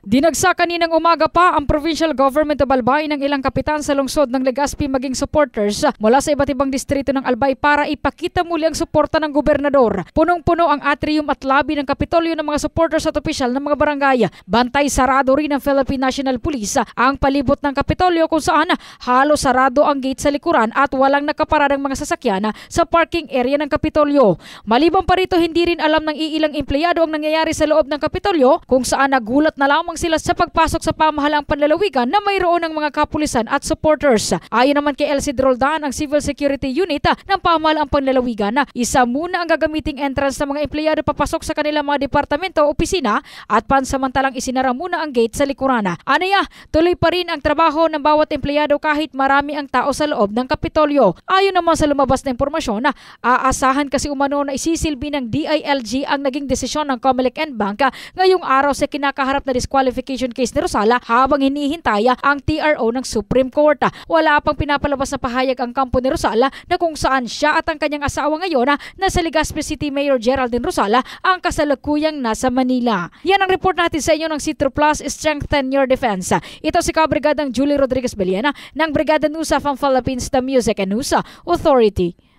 Dinagsa kaninang umaga pa ang provincial government of Albay ng ilang kapitan sa lungsod ng Legazpi maging supporters mula sa iba't ibang distrito ng Albay para ipakita muli ang suporta ng gobernador. Punong-puno ang atrium at lobby ng Kapitolyo ng mga supporters at opisyal ng mga barangay. Bantay sarado rin ng Philippine National Police ang palibot ng Kapitolyo kung saan halos sarado ang gate sa likuran at walang nakaparadang mga sasakyan sa parking area ng Kapitolyo. Maliban pa rito, hindi rin alam ng iilang empleyado ang nangyayari sa loob ng Kapitolyo kung saan nagulat na lamang sila sa pagpasok sa pamahalaang panlalawigan na mayroon ng mga kapulisan at supporters. Ayon naman kay LC Roldan, ang Civil Security Unit ng pamahalaang panlalawigan, isa muna ang gagamiting entrance ng mga empleyado papasok sa kanilang mga departamento o opisina at pansamantalang isinara muna ang gate sa likuran. Anaya, tuloy pa rin ang trabaho ng bawat empleyado kahit marami ang tao sa loob ng Kapitolyo. Ayon naman sa lumabas na impormasyon, aasahan kasi umano na isisilbi ng DILG ang naging desisyon ng Comelec and Bank ngayong araw sa kinakaharap na disqualification case ni Rosala habang hinihintay ang TRO ng Supreme Court. Wala pang pinapalabas na pahayag ang kampo ni Rosala na kung saan siya at ang kanyang asawa ngayon na sa Legazpi City Mayor Geraldine Rosala ang kasalukuyang nasa Manila. Yan ang report natin sa inyo ng Citro Plus, Strengthen Your Defense. Ito si Kabrigadang Julie Rodriguez Beliana ng Brigada News from Philippines, the Music and News Authority.